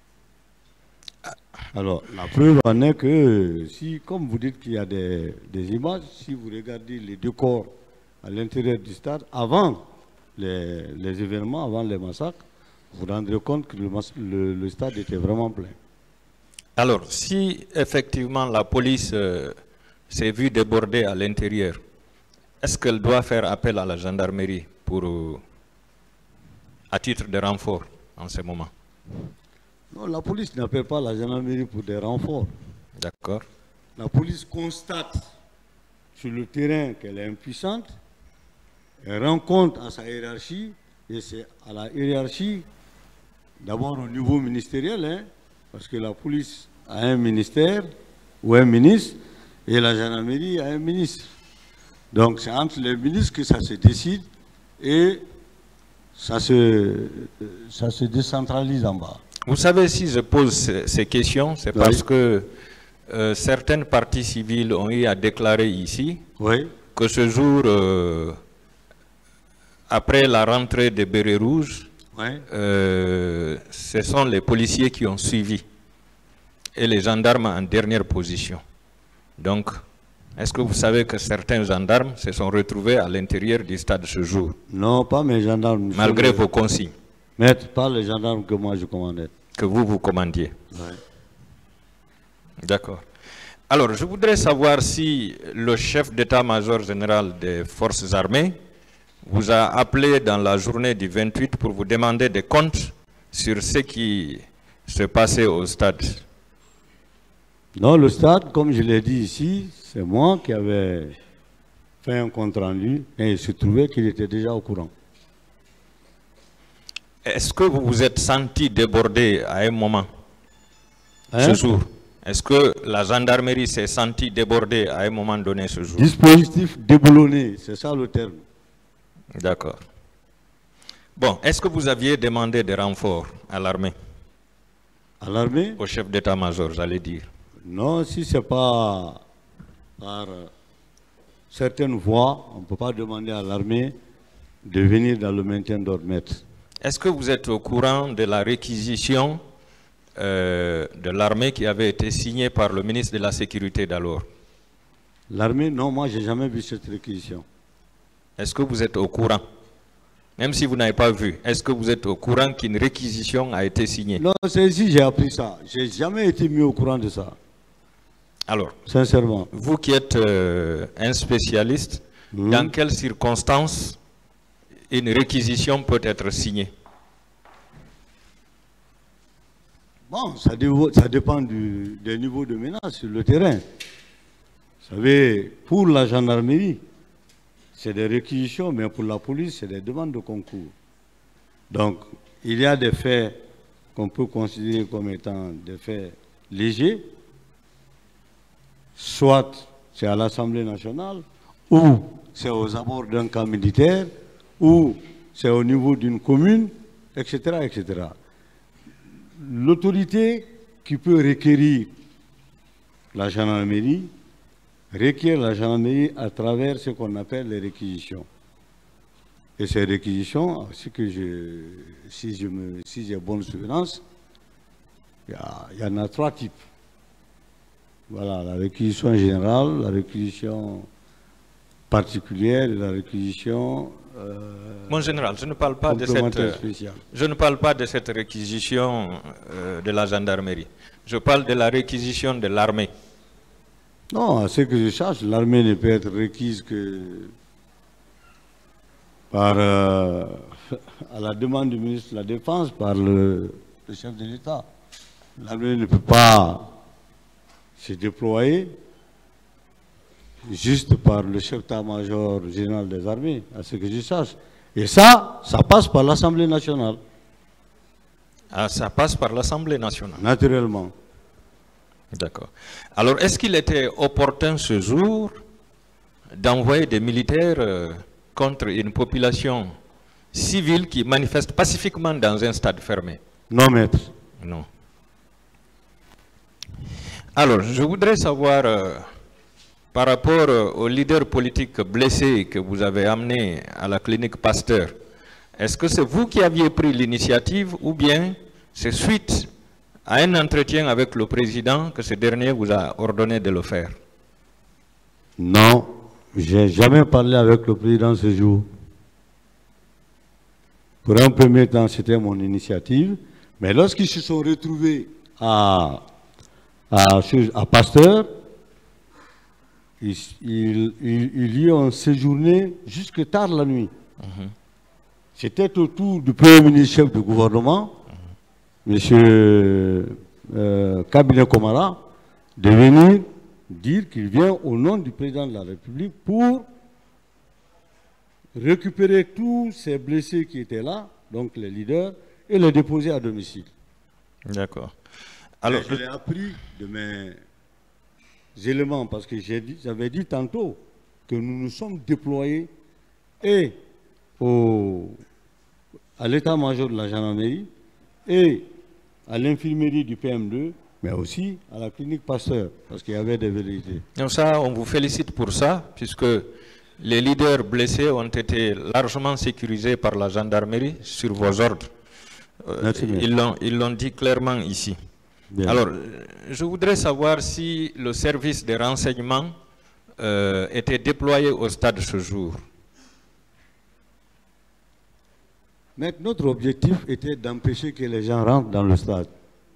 Speaker 3: Alors, la preuve en est que, si, comme vous dites qu'il y a des, des images, si vous regardez les deux corps à l'intérieur du stade, avant les, les événements, avant les massacres, vous vous rendrez compte que le, le, le stade était vraiment plein.
Speaker 6: Alors, si effectivement la police euh, s'est vue déborder à l'intérieur, est-ce qu'elle doit faire appel à la gendarmerie pour, euh, à titre de renfort en ce moment?
Speaker 3: Non, la police n'appelle pas la gendarmerie pour des renforts.
Speaker 6: D'accord.
Speaker 3: La police constate sur le terrain qu'elle est impuissante, elle rend compte à sa hiérarchie, et c'est à la hiérarchie, d'abord au niveau ministériel, hein, parce que la police a un ministère ou un ministre, et la gendarmerie a un ministre. Donc c'est entre les ministres que ça se décide, et ça se, ça se décentralise en bas.
Speaker 6: Vous savez, si je pose ces questions, c'est parce
Speaker 3: oui.
Speaker 6: que euh, certaines parties civiles ont eu à déclarer ici
Speaker 3: Oui.
Speaker 6: que ce jour, euh, après la rentrée des bérets rouges,
Speaker 3: Oui.
Speaker 6: euh, ce sont les policiers qui ont suivi et les gendarmes en dernière position. Donc, est-ce que vous savez que certains gendarmes se sont retrouvés à l'intérieur du stade ce jour?
Speaker 3: Non, pas mes gendarmes.
Speaker 6: Malgré
Speaker 3: les...
Speaker 6: vos consignes.
Speaker 3: Maître, pas les gendarmes que moi je commandais.
Speaker 6: Que vous, vous commandiez.
Speaker 3: Oui.
Speaker 6: D'accord. Alors, je voudrais savoir si le chef d'état-major général des forces armées vous a appelé dans la journée du vingt-huit pour vous demander des comptes sur ce qui se passait au stade.
Speaker 3: Non, le stade, comme je l'ai dit ici, c'est moi qui avais fait un compte rendu et il se trouvait qu'il était déjà au courant.
Speaker 6: Est-ce que vous vous êtes senti débordé à un moment,
Speaker 3: Hein?
Speaker 6: ce jour? Est-ce que la gendarmerie s'est sentie débordée à un moment donné ce jour?
Speaker 3: Dispositif déboulonné, c'est ça le terme.
Speaker 6: D'accord. Bon, est-ce que vous aviez demandé des renforts à l'armée?
Speaker 3: À l'armée?
Speaker 6: Au chef d'état-major, j'allais dire.
Speaker 3: Non, si ce n'est pas par euh, certaines voies, on ne peut pas demander à l'armée de venir dans le maintien d'ordre, maître.
Speaker 6: Est-ce que vous êtes au courant de la réquisition euh, de l'armée qui avait été signée par le ministre de la Sécurité d'alors?
Speaker 3: L'armée, non, moi, je n'ai jamais vu cette réquisition.
Speaker 6: Est-ce que vous êtes au courant? Même si vous n'avez pas vu, est-ce que vous êtes au courant qu'une réquisition a été signée?
Speaker 3: Non, c'est ici que j'ai appris ça. Je n'ai jamais été mis au courant de ça.
Speaker 6: Alors,
Speaker 3: sincèrement.
Speaker 6: Vous qui êtes euh, un spécialiste, mmh. dans quelles circonstances une réquisition peut être signée?
Speaker 3: Bon, ça, ça dépend du, des niveaux de menace sur le terrain. Vous savez, pour la gendarmerie, c'est des réquisitions, mais pour la police, c'est des demandes de concours. Donc, il y a des faits qu'on peut considérer comme étant des faits légers, soit c'est à l'Assemblée nationale, ou c'est aux abords d'un camp militaire, ou c'est au niveau d'une commune, et cetera, et cetera. L'autorité qui peut requérir la gendarmerie requiert la gendarmerie à travers ce qu'on appelle les réquisitions. Et ces réquisitions, ce que je, si je me, si j'ai bonne souvenance, il y, y en a trois types. Voilà, la réquisition générale, la réquisition particulière et la réquisition euh,
Speaker 6: Mon général, je ne parle pas de cette,
Speaker 3: spéciale.
Speaker 6: je ne parle pas de cette réquisition euh, de la gendarmerie. Je parle de la réquisition de l'armée.
Speaker 3: Non, à ce que je sache, l'armée ne peut être requise que par, euh, à la demande du ministre de la Défense, par le, le chef de l'État. L'armée ne peut pas se déployer juste par le chef d'état-major général des armées, à ce que je sache. Et ça, ça passe par l'Assemblée nationale.
Speaker 6: Ah, ça passe par l'Assemblée nationale.
Speaker 3: Naturellement.
Speaker 6: D'accord. Alors, est-ce qu'il était opportun ce jour d'envoyer des militaires euh, contre une population civile qui manifeste pacifiquement dans un stade fermé?
Speaker 3: Non, maître.
Speaker 6: Non. Alors, je voudrais savoir, euh, par rapport euh, aux leaders politiques blessés que vous avez amenés à la clinique Pasteur, est-ce que c'est vous qui aviez pris l'initiative ou bien c'est suite à un entretien avec le président que ce dernier vous a ordonné de le faire?
Speaker 3: Non, je n'ai jamais parlé avec le président ce jour. Pour un premier temps, c'était mon initiative, mais lorsqu'ils se sont retrouvés à, à, à Pasteur, ils, ils, ils, ils y ont séjourné jusque tard la nuit. Mm-hmm. C'était au tour du premier ministre chef du gouvernement, M. Euh, Kabinet Komara, de venir dire qu'il vient au nom du président de la République pour récupérer tous ces blessés qui étaient là, donc les leaders, et les déposer à domicile.
Speaker 6: D'accord. Alors,
Speaker 3: je l'ai appris de mes éléments, parce que j'avais dit tantôt que nous nous sommes déployés et au, à l'état-major de la gendarmerie et à l'infirmerie du P M deux mais aussi à la clinique Pasteur, parce qu'il y avait des vérités.
Speaker 6: Donc ça, on vous félicite pour ça, puisque les leaders blessés ont été largement sécurisés par la gendarmerie sur vos ordres. Euh, ils l'ont dit clairement ici. Bien. Alors, je voudrais savoir si le service de renseignement euh, était déployé au stade ce jour.
Speaker 3: Mais notre objectif était d'empêcher que les gens rentrent dans le stade.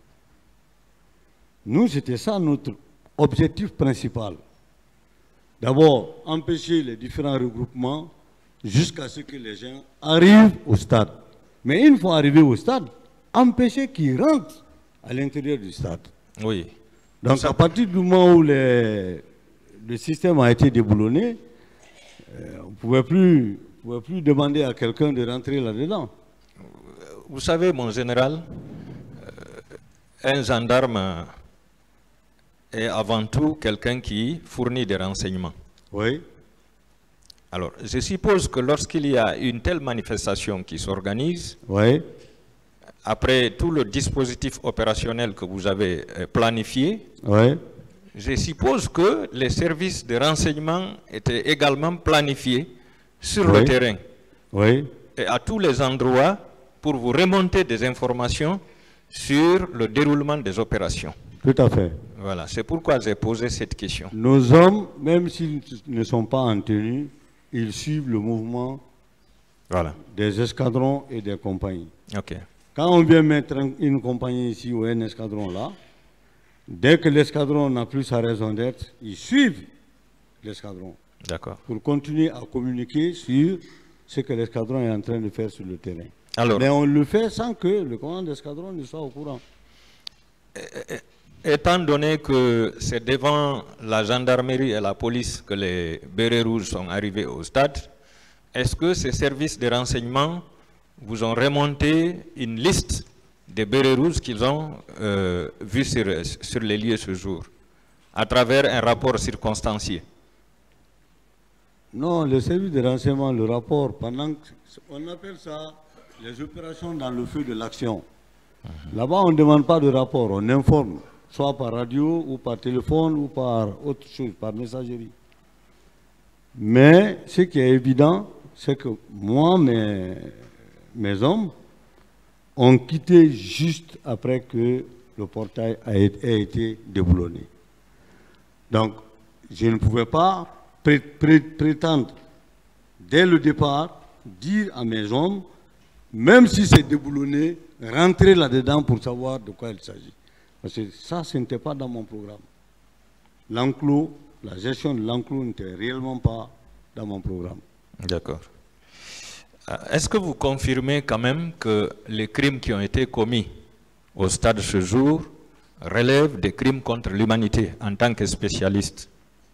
Speaker 3: Nous, c'était ça notre objectif principal. D'abord, empêcher les différents regroupements jusqu'à ce que les gens arrivent au stade. Mais une fois arrivés au stade, empêcher qu'ils rentrent à l'intérieur du stade.
Speaker 6: Oui.
Speaker 3: Donc, ça... à partir du moment où les, le système a été déboulonné, euh, on ne pouvait plus... Vous ne pouvez plus demander à quelqu'un de rentrer là-dedans.
Speaker 6: Vous savez, mon général, un gendarme est avant tout quelqu'un qui fournit des renseignements.
Speaker 3: Oui.
Speaker 6: Alors, je suppose que lorsqu'il y a une telle manifestation qui s'organise,
Speaker 3: oui,
Speaker 6: après tout le dispositif opérationnel que vous avez planifié,
Speaker 3: oui,
Speaker 6: je suppose que les services de renseignement étaient également planifiés sur
Speaker 3: oui.
Speaker 6: le terrain,
Speaker 3: oui,
Speaker 6: et à tous les endroits pour vous remonter des informations sur le déroulement des opérations.
Speaker 3: Tout à fait.
Speaker 6: Voilà, c'est pourquoi j'ai posé cette question.
Speaker 3: Nos hommes, même s'ils ne sont pas en tenue, ils suivent le mouvement
Speaker 6: voilà.
Speaker 3: des escadrons et des compagnies.
Speaker 6: Okay.
Speaker 3: Quand on vient mettre une compagnie ici ou un escadron là, dès que l'escadron n'a plus sa raison d'être, ils suivent l'escadron.
Speaker 6: D'accord.
Speaker 3: Pour continuer à communiquer sur ce que l'escadron est en train de faire sur le terrain.
Speaker 6: Alors,
Speaker 3: mais on le fait sans que le commandant d'escadron ne soit au courant.
Speaker 6: Étant donné que c'est devant la gendarmerie et la police que les bérets rouges sont arrivés au stade, est-ce que ces services de renseignement vous ont remonté une liste des bérets rouges qu'ils ont euh, vus sur, sur les lieux ce jour, à travers un rapport circonstancié?
Speaker 3: Non, le service de renseignement, le rapport, pendant que, on appelle ça les opérations dans le feu de l'action. Uh-huh. Là-bas, on ne demande pas de rapport, on informe, soit par radio ou par téléphone ou par autre chose, par messagerie. Mais ce qui est évident, c'est que moi, mes, mes hommes ont quitté juste après que le portail a été, a été déboulonné. Donc, je ne pouvais pas prétendre, dès le départ, dire à mes hommes, même si c'est déboulonné, rentrer là-dedans pour savoir de quoi il s'agit. Parce que ça, ce n'était pas dans mon programme. L'enclos, la gestion de l'enclos n'était réellement pas dans mon programme.
Speaker 6: D'accord. Est-ce que vous confirmez quand même que les crimes qui ont été commis au stade ce jour relèvent des crimes contre l'humanité en tant que spécialiste?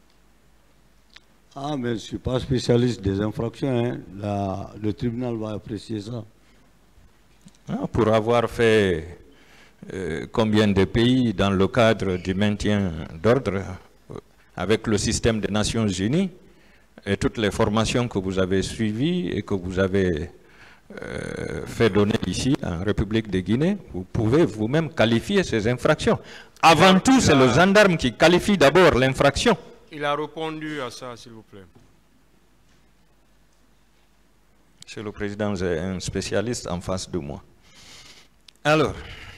Speaker 3: Ah, mais je ne suis pas spécialiste des infractions. Hein. La, le tribunal va apprécier ça.
Speaker 6: Ah, pour avoir fait euh, combien de pays dans le cadre du maintien d'ordre euh, avec le système des Nations Unies et toutes les formations que vous avez suivies et que vous avez euh, fait donner ici en République de Guinée, vous pouvez vous-même qualifier ces infractions. Avant tout, c'est le gendarme qui qualifie d'abord l'infraction.
Speaker 1: Il a répondu à ça, s'il vous plaît.
Speaker 6: Monsieur le Président, j'ai un spécialiste en face de moi. Alors,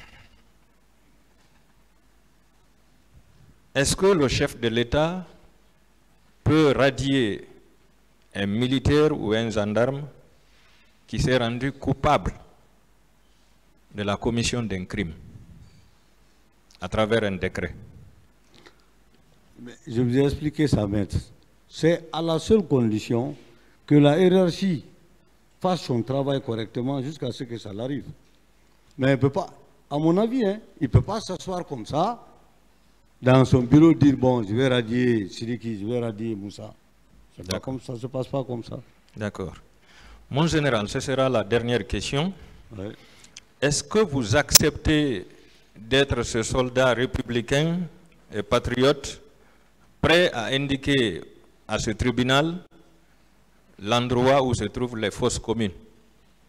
Speaker 6: est-ce que le chef de l'État peut radier un militaire ou un gendarme qui s'est rendu coupable de la commission d'un crime à travers un décret?
Speaker 3: Mais je vous ai expliqué ça, maître. C'est à la seule condition que la hiérarchie fasse son travail correctement jusqu'à ce que ça l'arrive. Mais il ne peut pas, à mon avis, hein, il ne peut pas s'asseoir comme ça, dans son bureau, dire, bon, je vais radier Sidiki, je vais radier Moussa. Pas comme ça ne se passe pas comme ça.
Speaker 6: D'accord. Mon général, ce sera la dernière question.
Speaker 3: Ouais.
Speaker 6: Est-ce que vous acceptez d'être ce soldat républicain et patriote prêt à indiquer à ce tribunal l'endroit où se trouvent les fosses communes?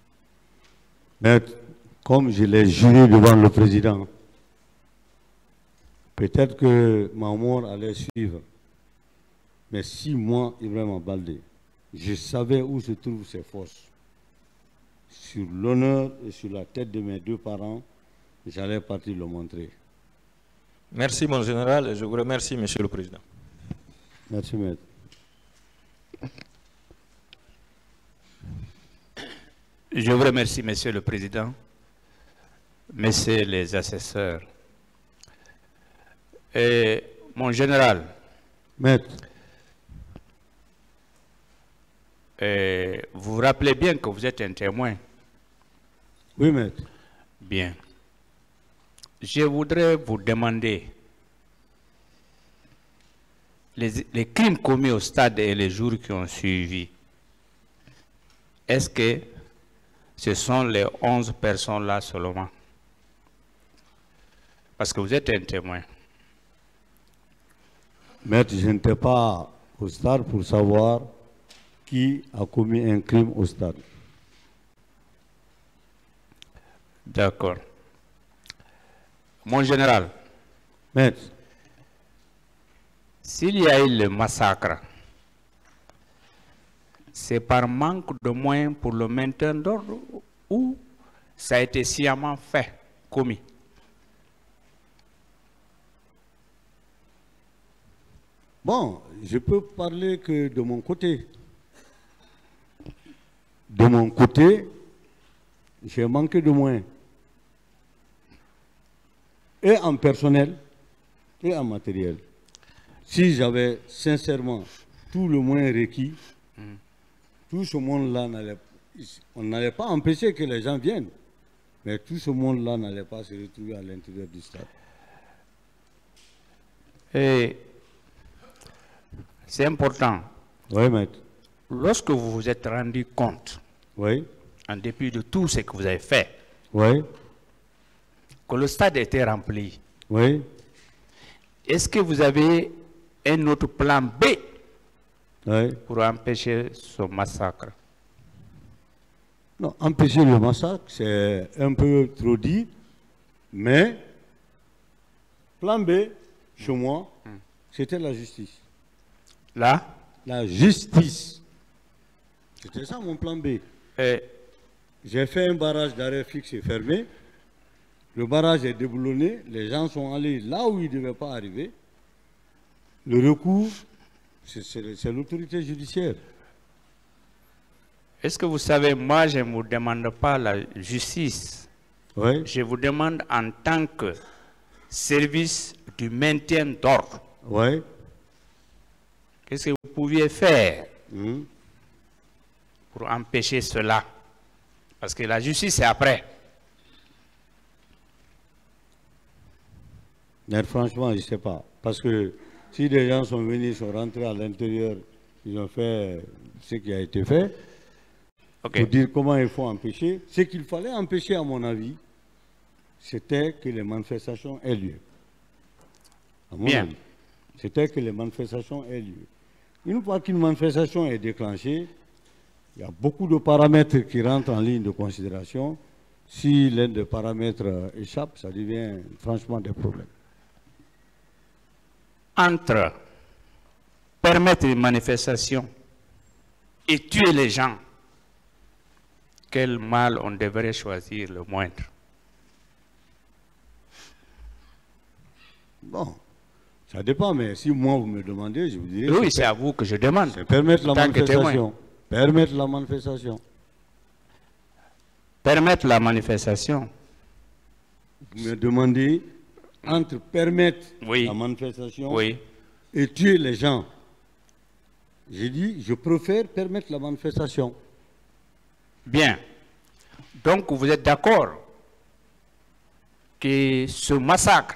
Speaker 3: Mais comme je l'ai juré devant le président, Peut-être que ma mort allait suivre. Mais si moi, Ibrahim Baldé, je savais où se trouvent ces fosses, sur l'honneur et sur la tête de mes deux parents, j'allais partir le montrer.
Speaker 6: Merci, mon général, et je vous remercie, Monsieur le Président.
Speaker 3: Merci, maître.
Speaker 7: Je vous remercie, Monsieur le Président, Messieurs les assesseurs. Et mon général,
Speaker 3: maître,
Speaker 7: et vous vous rappelez bien que vous êtes un témoin.
Speaker 3: Oui, maître.
Speaker 7: Bien. Je voudrais vous demander les, les crimes commis au stade et les jours qui ont suivi. Est-ce que ce sont les onze personnes-là seulement? Parce que vous êtes un témoin.
Speaker 3: Maître, je n'étais pas au stade pour savoir qui a commis un crime au stade.
Speaker 7: D'accord. Mon général,
Speaker 3: maître,
Speaker 7: s'il y a eu le massacre, c'est par manque de moyens pour le maintien d'ordre ou ça a été sciemment fait, commis?
Speaker 3: Bon, je peux parler que de mon côté. De mon côté, j'ai manqué de moyens. Et en personnel, et en matériel. Si j'avais sincèrement tout le moyen requis, mm. tout ce monde-là n'allait on n'allait pas empêcher que les gens viennent. Mais tout ce monde-là n'allait pas se retrouver à l'intérieur du stade.
Speaker 7: Et c'est important.
Speaker 3: Oui, maître.
Speaker 7: Lorsque vous vous êtes rendu compte,
Speaker 3: oui,
Speaker 7: en dépit de tout ce que vous avez fait,
Speaker 3: oui,
Speaker 7: que le stade était rempli,
Speaker 3: oui,
Speaker 7: est-ce que vous avez un autre plan B
Speaker 3: oui.
Speaker 7: pour empêcher ce massacre?
Speaker 3: Non, empêcher le massacre, c'est un peu trop dit, mais plan B, chez moi, hmm. c'était la justice.
Speaker 7: Là?
Speaker 3: La justice. C'était ça mon plan B.
Speaker 7: Et...
Speaker 3: J'ai fait un barrage d'arrêt fixe et fermé. Le barrage est déboulonné. Les gens sont allés là où ils ne devaient pas arriver. Le recours, c'est l'autorité judiciaire.
Speaker 7: Est-ce que vous savez, moi, je ne vous demande pas la justice.
Speaker 3: Oui.
Speaker 7: Je vous demande en tant que service du maintien d'ordre.
Speaker 3: Oui.
Speaker 7: Qu'est-ce que vous pouviez faire
Speaker 3: mmh.
Speaker 7: pour empêcher cela? Parce que la justice, c'est après.
Speaker 3: Mais franchement, je ne sais pas. Parce que si des gens sont venus, sont rentrés à l'intérieur, ils ont fait ce qui a été fait, okay. Pour dire comment il faut empêcher, ce qu'il fallait empêcher, à mon avis, c'était que les manifestations aient lieu. À mon
Speaker 7: Bien.
Speaker 3: avis, c'était que les manifestations aient lieu. Une fois qu'une manifestation est déclenchée, il y a beaucoup de paramètres qui rentrent en ligne de considération. Si l'un des paramètres échappe, ça devient franchement des problèmes.
Speaker 7: Entre permettre une manifestation et tuer les gens, quel mal on devrait choisir le moindre?
Speaker 3: Bon, ça dépend, mais si moi vous me demandez, je vous dirais...
Speaker 7: Oui, c'est à vous que je demande.
Speaker 3: C'est permettre la manifestation. Permettre la manifestation.
Speaker 7: Permettre la manifestation.
Speaker 3: Vous me demandez entre permettre
Speaker 7: oui.
Speaker 3: la manifestation
Speaker 7: oui.
Speaker 3: et tuer les gens. J'ai dit, je préfère permettre la manifestation.
Speaker 7: Bien. Donc, vous êtes d'accord que ce massacre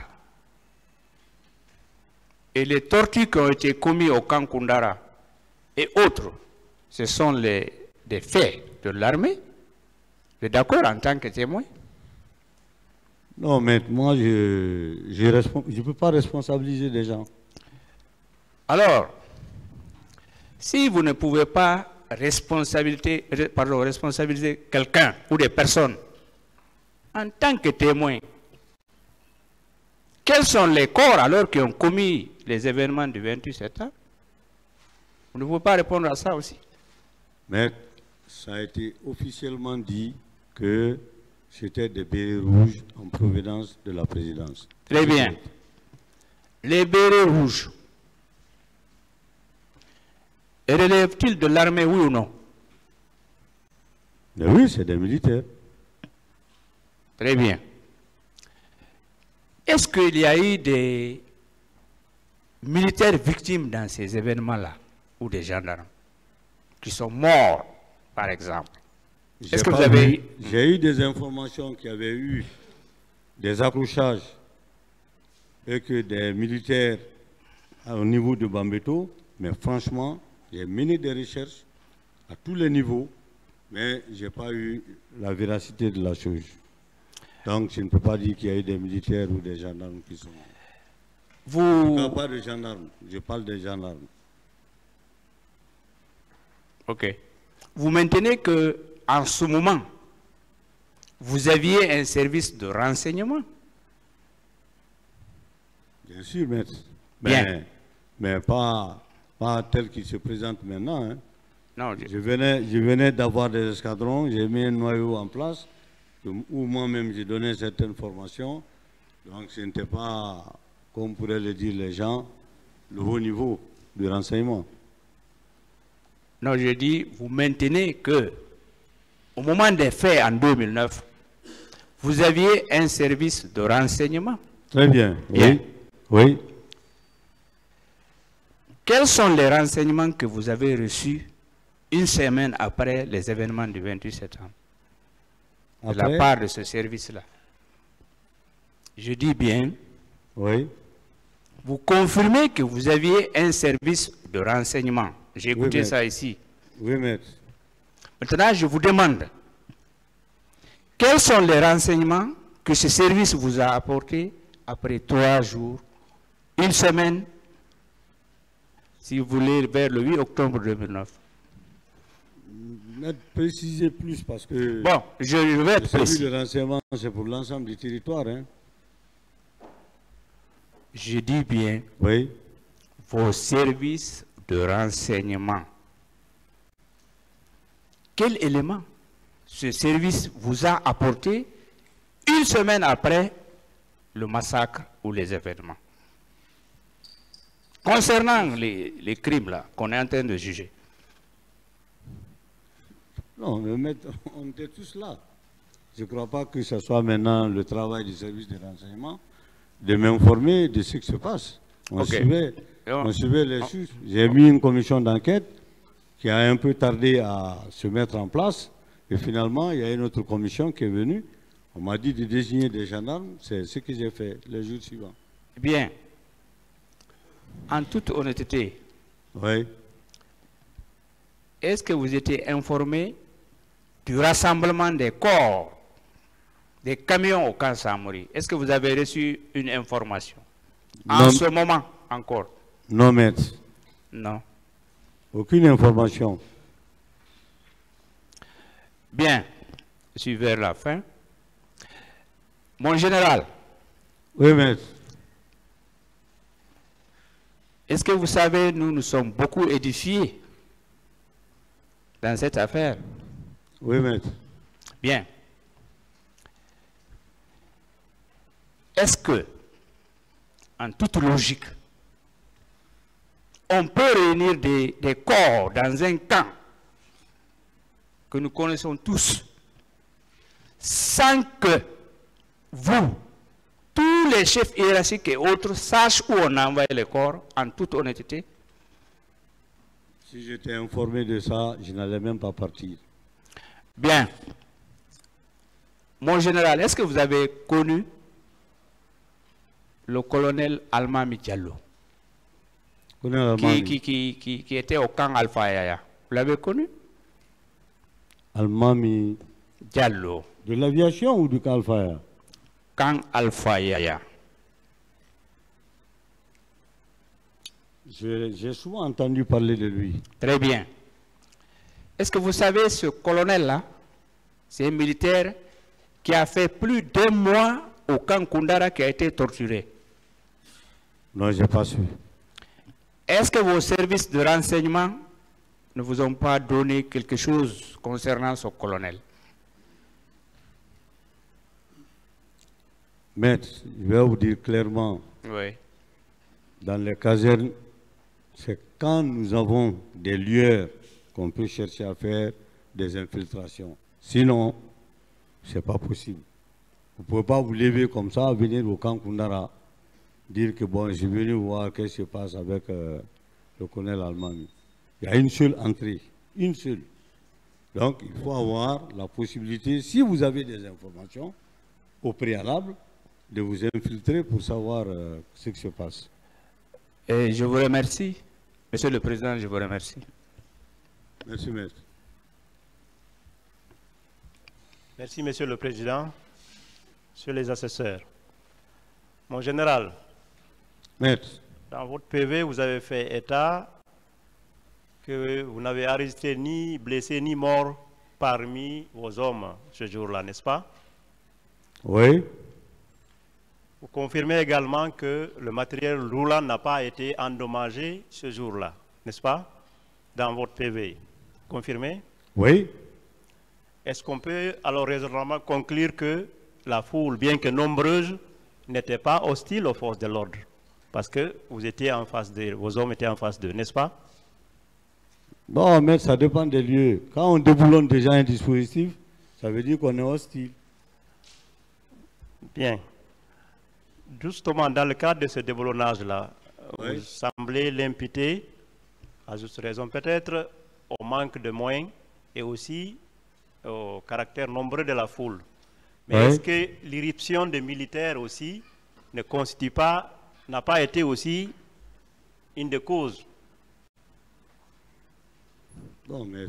Speaker 7: et les tortures qui ont été commises au camp Koundara et autres, ce sont les, des faits de l'armée? Vous êtes d'accord en tant que témoin?
Speaker 3: Non, mais moi, je ne peux pas responsabiliser des gens.
Speaker 7: Alors, si vous ne pouvez pas responsabiliser, pardon, responsabiliser quelqu'un ou des personnes en tant que témoin, Quels sont les corps alors qui ont commis les événements du vingt-huit septembre? Vous ne pouvez pas répondre à ça aussi.
Speaker 3: Mais ça a été officiellement dit que c'était des bérets rouges en provenance de la présidence.
Speaker 7: Très bien. Les bérets rouges, relèvent-ils de l'armée, oui ou non?
Speaker 3: Mais oui, c'est des militaires.
Speaker 7: Très bien. Est-ce qu'il y a eu des militaires victimes dans ces événements-là, ou des gendarmes qui sont morts, par exemple? Est-ce que vous avez eu...
Speaker 3: J'ai eu des informations qu'il y avait eu des accrochages et que des militaires au niveau de Bambeto, mais franchement, j'ai mené des recherches à tous les niveaux, mais je n'ai pas eu la véracité de la chose. Donc, je ne peux pas dire qu'il y a eu des militaires ou des gendarmes qui sont...
Speaker 7: Vous...
Speaker 3: Je ne parle pas de gendarmes, je parle des gendarmes.
Speaker 7: Ok. Vous maintenez que, en ce moment, vous aviez un service de renseignement?
Speaker 3: Bien sûr, maître.
Speaker 7: Bien.
Speaker 3: Mais, mais pas, pas tel qu'il se présente maintenant. Hein.
Speaker 7: Non, je...
Speaker 3: Je venais, je venais d'avoir des escadrons, j'ai mis un noyau en place, où moi-même j'ai donné certaines formations. Donc ce n'était pas, comme pourraient le dire les gens, le haut niveau du renseignement.
Speaker 7: Non, je dis, vous maintenez que, au moment des faits en deux mille neuf, vous aviez un service de renseignement.
Speaker 3: Très bien,
Speaker 7: Bien.
Speaker 3: oui. Oui.
Speaker 7: Quels sont les renseignements que vous avez reçus une semaine après les événements du vingt-huit septembre, de la part de ce service-là? Je dis bien,
Speaker 3: oui.
Speaker 7: Vous confirmez que vous aviez un service de renseignement. J'ai écouté
Speaker 3: oui,
Speaker 7: ça ici.
Speaker 3: Oui, maître.
Speaker 7: Maintenant, je vous demande, quels sont les renseignements que ce service vous a apportés après trois jours, une semaine, si vous voulez, vers le huit octobre deux mille neuf?
Speaker 3: Préciser plus parce que...
Speaker 7: Bon, je vais être précis.
Speaker 3: Le renseignement, c'est pour l'ensemble du territoire. Hein.
Speaker 7: Je dis bien,
Speaker 3: oui.
Speaker 7: Vos services de renseignement. Quel élément ce service vous a apporté une semaine après le massacre ou les événements? Concernant les, les crimes là qu'on est en train de juger.
Speaker 3: Non, mais on était tous là. Je ne crois pas que ce soit maintenant le travail du service de renseignement de m'informer de ce qui se passe. On, okay. suivait, on suivait les choses. J'ai mis une commission d'enquête qui a un peu tardé à se mettre en place. Et finalement, il y a une autre commission qui est venue. On m'a dit de désigner des gendarmes. C'est ce que j'ai fait les jours suivants.
Speaker 7: Bien. En toute honnêteté,
Speaker 3: oui.
Speaker 7: Est-ce que vous étiez informé du rassemblement des corps, des camions au camp Samori? Est-ce que vous avez reçu une information? En non. ce moment encore?
Speaker 3: Non, maître.
Speaker 7: Non.
Speaker 3: Aucune information.
Speaker 7: Bien. Je suis vers la fin. Mon général.
Speaker 3: Oui, maître.
Speaker 7: Est-ce que vous savez, nous nous sommes beaucoup édifiés dans cette affaire?
Speaker 3: Oui, maître.
Speaker 7: Bien. Est-ce que, en toute logique, on peut réunir des, des corps dans un camp que nous connaissons tous sans que vous, tous les chefs hiérarchiques et autres, sachent où on a envoyé les corps, en toute honnêteté?
Speaker 3: Si j'étais informé de ça, je n'allais même pas partir.
Speaker 7: Bien. Mon général, est-ce que vous avez connu le colonel Almami Diallo qui, qui, qui, qui, qui était au camp Alpha Yaya? Vous l'avez connu?
Speaker 3: Almami
Speaker 7: Diallo.
Speaker 3: De l'aviation ou du camp Alpha Yaya?
Speaker 7: Camp Alpha Yaya.
Speaker 3: J'ai souvent entendu parler de lui.
Speaker 7: Très bien. Est-ce que vous savez, ce colonel-là, c'est un militaire qui a fait plus d'un mois au camp Koundara, qui a été torturé.
Speaker 3: Non, je n'ai pas su.
Speaker 7: Est-ce que vos services de renseignement ne vous ont pas donné quelque chose concernant ce colonel?
Speaker 3: Maître, je vais vous dire clairement,
Speaker 7: Oui.
Speaker 3: dans les casernes, c'est quand nous avons des lueurs qu'on peut chercher à faire des infiltrations. Sinon, ce n'est pas possible. Vous ne pouvez pas vous lever comme ça, venir au camp Koundara, dire que bon, je suis venu voir ce qui se passe avec euh, le colonel Almami. Il y a une seule entrée, une seule. Donc, il faut avoir la possibilité, si vous avez des informations au préalable, de vous infiltrer pour savoir euh, ce qui se passe.
Speaker 7: Et je vous remercie. Monsieur le Président, je vous remercie.
Speaker 3: Merci, maître.
Speaker 8: Merci, Monsieur le Président. Monsieur les assesseurs. Mon général,
Speaker 3: Maître.
Speaker 8: Dans votre P V, vous avez fait état que vous n'avez enregistré ni blessé ni mort parmi vos hommes ce jour-là, n'est-ce pas?
Speaker 3: Oui.
Speaker 8: Vous confirmez également que le matériel roulant n'a pas été endommagé ce jour-là, n'est-ce pas? Dans votre P V. Confirmé?
Speaker 3: Oui.
Speaker 8: Est-ce qu'on peut alors raisonnablement conclure que la foule, bien que nombreuse, n'était pas hostile aux forces de l'ordre? Parce que vous étiez en face de, vos hommes étaient en face d'eux, n'est-ce pas?
Speaker 3: Bon, mais ça dépend des lieux. Quand on déboulonne déjà un dispositif, ça veut dire qu'on est hostile.
Speaker 8: Bien. Justement, dans le cadre de ce déboulonnage-là,
Speaker 3: oui.
Speaker 8: Vous semblez l'imputer, à juste raison peut-être, au manque de moyens et aussi au caractère nombreux de la foule. Mais
Speaker 3: oui.
Speaker 8: Est-ce que l'irruption des militaires aussi ne constitue pas, n'a pas été aussi une des causes?
Speaker 3: Non, mais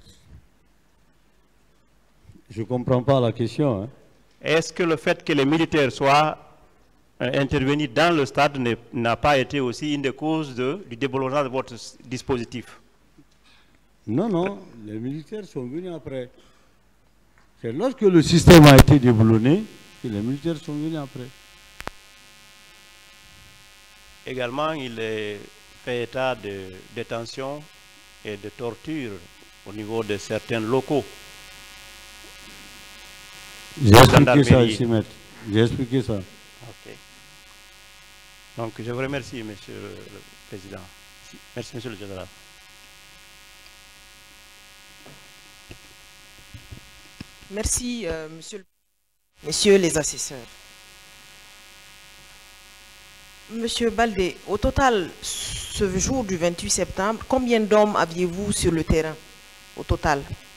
Speaker 3: je ne comprends pas la question. Hein.
Speaker 8: Est-ce que le fait que les militaires soient euh, intervenus dans le stade n'a pas été aussi une des causes de, du déboulonnage de votre dispositif?
Speaker 3: Non, non, les militaires sont venus après. C'est lorsque le système a été déboulonné que les militaires sont venus après.
Speaker 8: Également, il est fait état de détention et de torture au niveau de certains locaux.
Speaker 3: J'ai expliqué ça ici, maître. J'ai expliqué ça.
Speaker 8: Ok. Donc, je vous remercie, Monsieur le Président. Merci, Monsieur le Général.
Speaker 9: Merci, euh, monsieur le... Messieurs les assesseurs. Monsieur Baldé, au total, ce jour du vingt-huit septembre, combien d'hommes aviez-vous sur le terrain, au total?